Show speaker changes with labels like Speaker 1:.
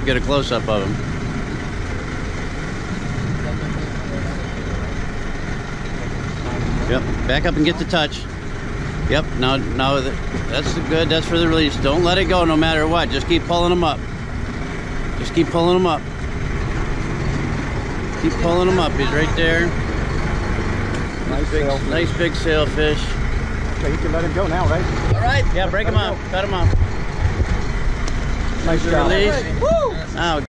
Speaker 1: get a close-up of him. Yep, back up and get the touch. Yep, now that's good. That's for the release. Don't let it go no matter what. Just keep pulling them up. Just keep pulling them up. Keep pulling them up. He's right there. Nice big sailfish.
Speaker 2: Okay, you can let him go now, right?
Speaker 1: All right. Yeah, break him up. Cut him off.
Speaker 2: Nice job.
Speaker 1: Release. Woo! Now